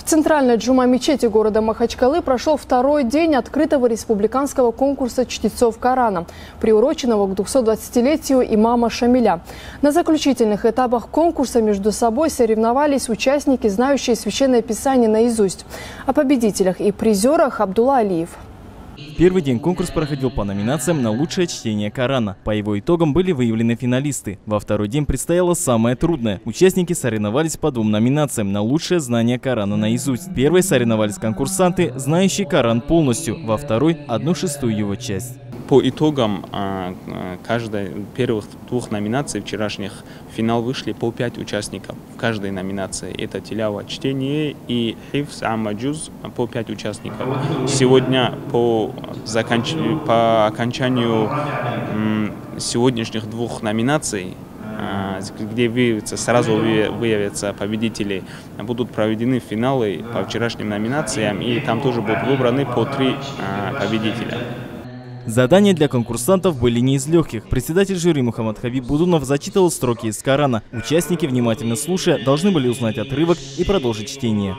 центральной джума-мечети города Махачкалы прошел второй день открытого республиканского конкурса чтецов Корана, приуроченного к 220-летию имама Шамиля. На заключительных этапах конкурса между собой соревновались участники, знающие Священное Писание наизусть. О победителях и призерах Абдулла Алиев. Первый день конкурс проходил по номинациям на лучшее чтение Корана. По его итогам были выявлены финалисты. Во второй день предстояло самое трудное. Участники соревновались по двум номинациям на лучшее знание Корана наизусть. В первой соревновались конкурсанты, знающие Коран полностью, во второй – 1/6 его часть. По итогам каждой первых двух номинаций вчерашних в финал вышли по 5 участников в каждой номинации. Это тилява, чтение и хифз, амма, джуз по 5 участников. Сегодня по окончанию сегодняшних двух номинаций, где сразу выявятся победители, будут проведены финалы по вчерашним номинациям, и там тоже будут выбраны по 3 победителя. Задания для конкурсантов были не из легких. Председатель жюри Мухаммад Хабиб Будунов зачитывал строки из Корана. Участники, внимательно слушая, должны были узнать отрывок и продолжить чтение.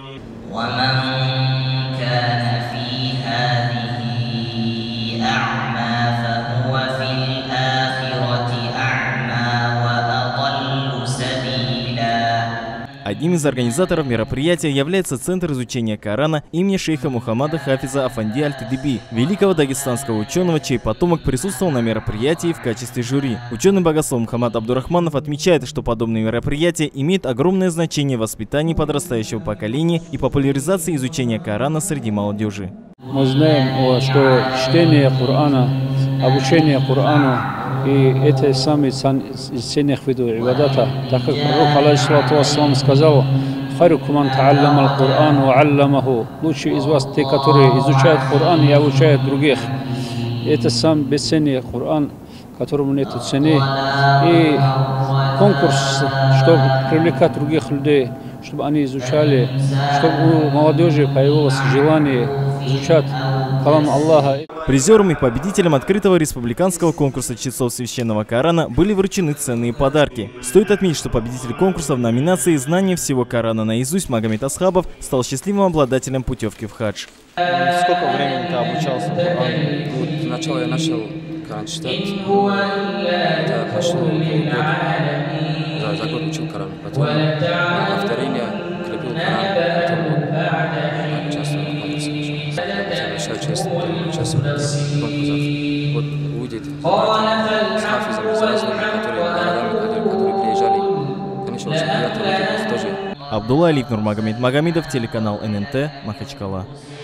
Одним из организаторов мероприятия является Центр изучения Корана имени шейха Мухаммада Хафиза Афанди Аль-Тидиби, великого дагестанского ученого, чей потомок присутствовал на мероприятии в качестве жюри. Ученый-богослов Мухаммад Абдурахманов отмечает, что подобные мероприятия имеют огромное значение в воспитании подрастающего поколения и популяризации изучения Корана среди молодежи. Мы знаем, что чтение Корана, обучение Корану и это самые из ценных видов ибадата, так как Пророк алейхиссалату вассалам сказал: «Хайрукум ман тааллама аль-Кур'ан ва алламаху». Лучшие из вас те, которые изучают Коран и обучают других. Это сам бесценный Коран, которому нет цены. И конкурс, чтобы привлекать других людей, чтобы они изучали, чтобы у молодежи появилось желание изучать калам Аллаха. Призерам и победителям открытого республиканского конкурса чтецов Священного Корана были вручены ценные подарки. Стоит отметить, что победитель конкурса в номинации «Знание всего Корана наизусть» Магомед Асхабов стал счастливым обладателем путевки в хадж. Сколько времени ты обучался Корану? Сначала я начал Коран читать. Это прошло полгода. За год учил Коран. Потом на повторение крепил Коран. Потом участвовал в конкурсе. Большая часть участвовать в конкурсах. Вот увидеть с хафизами, с разными городами, которые приезжали. Конечно, очень приятно тоже. Абдулла Алиев, Нурмагомед Магомедов, телеканал ННТ, Махачкала.